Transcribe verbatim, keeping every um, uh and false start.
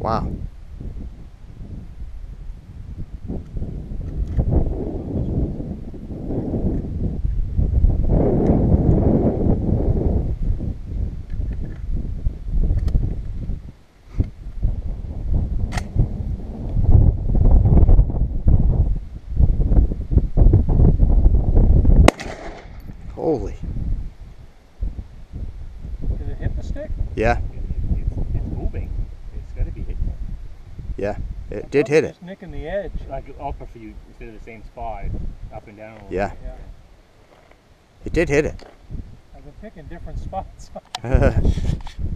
Wow. Holy. Did it hit the stick? Yeah. It, it, it's, it's moving. It's got to be hitting it. Yeah. It did hit it. Just nicking the edge. Like up if you instead of the same spot, up and down a little Yeah. bit. Yeah. It did hit it. I've been picking different spots.